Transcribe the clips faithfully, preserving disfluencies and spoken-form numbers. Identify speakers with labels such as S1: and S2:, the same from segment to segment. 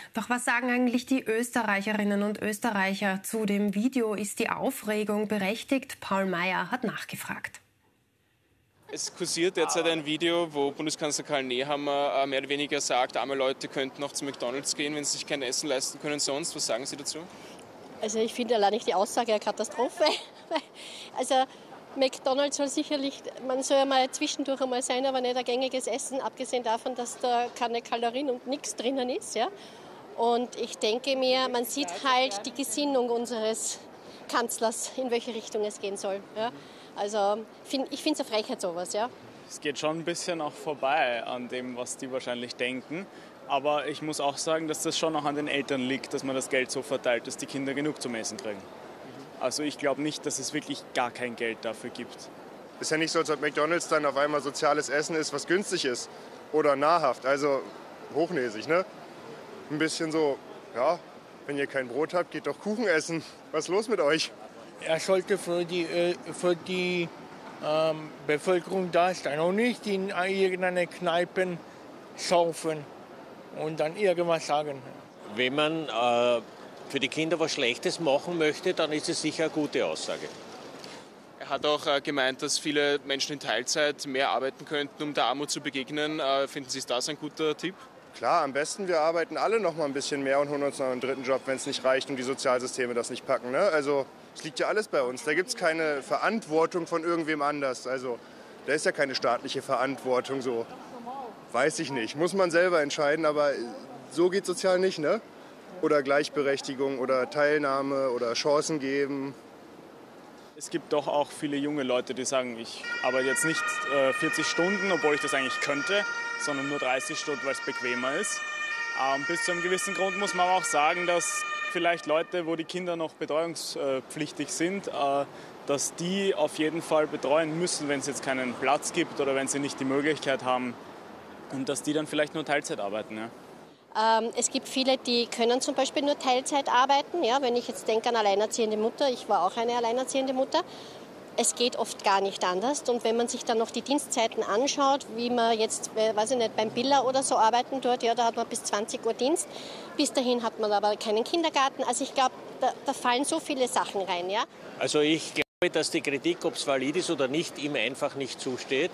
S1: Doch was sagen eigentlich die Österreicherinnen und Österreicher zu dem Video? Ist die Aufregung berechtigt? Paul Meyer hat nachgefragt.
S2: Es kursiert derzeit ein Video, wo Bundeskanzler Karl Nehammer mehr oder weniger sagt, arme Leute könnten noch zu McDonald's gehen, wenn sie sich kein Essen leisten können sonst. Was sagen Sie dazu?
S3: Also ich finde allein nicht die Aussage eine Katastrophe. Also McDonald's soll sicherlich, man soll ja mal zwischendurch einmal sein, aber nicht ein gängiges Essen, abgesehen davon, dass da keine Kalorien und nichts drinnen ist. Ja? Und ich denke mir, man sieht halt die Gesinnung unseres Kanzlers, in welche Richtung es gehen soll. Ja? Also ich finde es eine Frechheit sowas. Ja?
S4: Es geht schon ein bisschen auch vorbei an dem, was die wahrscheinlich denken. Aber ich muss auch sagen, dass das schon auch an den Eltern liegt, dass man das Geld so verteilt, dass die Kinder genug zum Essen kriegen. Also ich glaube nicht, dass es wirklich gar kein Geld dafür gibt.
S5: Ist ja nicht so, als ob McDonald's dann auf einmal soziales Essen ist, was günstig ist oder nahrhaft, also hochnäsig, ne? Ein bisschen so, ja, wenn ihr kein Brot habt, geht doch Kuchen essen. Was ist los mit euch?
S6: Er sollte für die, für die ähm, Bevölkerung da sein und nicht in irgendeine Kneipen saufen und dann irgendwas sagen.
S7: Wenn man äh, für die Kinder was Schlechtes machen möchte, dann ist es sicher eine gute Aussage.
S2: Er hat auch äh, gemeint, dass viele Menschen in Teilzeit mehr arbeiten könnten, um der Armut zu begegnen. Äh, finden Sie das ein guter Tipp?
S5: Klar, am besten wir arbeiten alle noch mal ein bisschen mehr und holen uns noch einen dritten Job, wenn es nicht reicht und die Sozialsysteme das nicht packen. Ne? Also es liegt ja alles bei uns. Da gibt es keine Verantwortung von irgendwem anders. Also da ist ja keine staatliche Verantwortung so. Weiß ich nicht. Muss man selber entscheiden, aber so geht sozial nicht, ne? Oder Gleichberechtigung oder Teilnahme oder Chancen geben.
S4: Es gibt doch auch viele junge Leute, die sagen, ich arbeite jetzt nicht äh, vierzig Stunden, obwohl ich das eigentlich könnte, sondern nur dreißig Stunden, weil es bequemer ist. Ähm, bis zu einem gewissen Grund muss man aber auch sagen, dass vielleicht Leute, wo die Kinder noch betreuungspflichtig sind, äh, dass die auf jeden Fall betreuen müssen, wenn es jetzt keinen Platz gibt oder wenn sie nicht die Möglichkeit haben, und dass die dann vielleicht nur Teilzeit arbeiten. Ja.
S3: Ähm, es gibt viele, die können zum Beispiel nur Teilzeit arbeiten. Ja, wenn ich jetzt denke an alleinerziehende Mutter, ich war auch eine alleinerziehende Mutter. Es geht oft gar nicht anders. Und wenn man sich dann noch die Dienstzeiten anschaut, wie man jetzt, weiß ich nicht, beim Billa oder so arbeiten dort, ja, da hat man bis zwanzig Uhr Dienst. Bis dahin hat man aber keinen Kindergarten. Also ich glaube, da, da fallen so viele Sachen rein. Ja?
S7: Also ich glaube, dass die Kritik, ob es valid ist oder nicht, ihm einfach nicht zusteht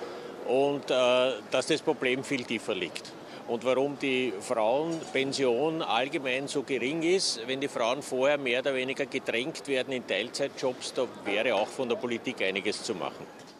S7: und äh, dass das Problem viel tiefer liegt. Und warum die Frauenpension allgemein so gering ist, wenn die Frauen vorher mehr oder weniger gedrängt werden in Teilzeitjobs, da wäre auch von der Politik einiges zu machen.